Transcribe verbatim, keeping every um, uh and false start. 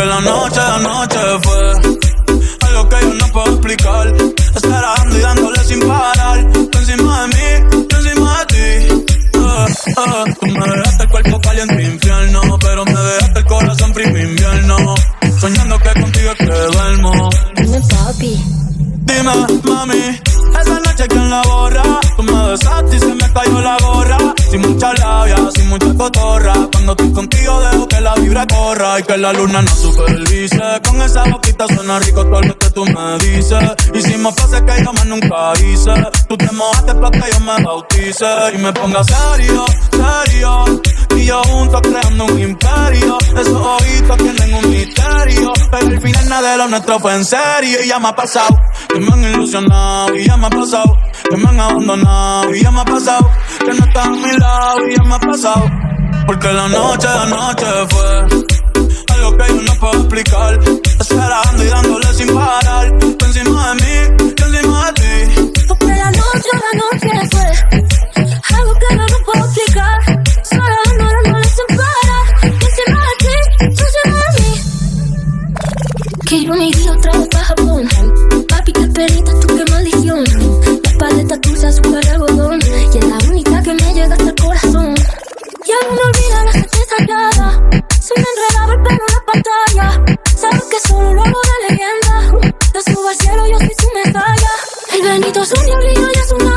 Porque la noche de anoche fue algo que yo no puedo explicar. Esperando y dándole sin parar. Tú encima de mí, tú encima de ti. Uh, uh, tú me dejaste el cuerpo caliente infierno, pero me dejaste el corazón frío invierno. Soñando que contigo es que duermo. Dime, papi. Dime, mami, esa noche que en la borra tú me besaste y se me cayó la gorra. Sin mucha labia, sin mucha cotorra. Cuando estoy contigo dejo que la vibra corra y que la luna no supervise. Con esa boquita suena rico todo lo que tú me dices. Hicimos pases que yo más nunca hice. Tú te mojaste para que yo me bautice y me ponga serio, serio. Y yo juntos creando un imperio. Esos ojitos tienen un misterio, pero al final nada de lo nuestro fue en serio. Y ya me ha pasado que me han ilusionado, y ya me ha pasado que me han abandonado, y ya me ha pasado que no están a mi lado, y ya me ha pasado. Porque la noche de anoche fue algo que yo no puedo explicar. Esperando y dándole sin parar. Tú encima de mí, yo encima de ti. Porque la noche de anoche fue algo que yo no puedo explicar. Solo dándole, dándole sin parar. Tú encima de ti, tú encima de mí. Quiero mi vida otra vez para Japón. Papi, qué perita, tú qué maldición. La paleta tuya es super algodón y es la única que me llega hasta el corazón. Y aún no olvida la gente tallada. Se me enredaba el pelo en la pantalla. Sabes que solo lo hago de leyenda. Te subo al cielo, yo soy su medalla. El bendito es un diablillo y es una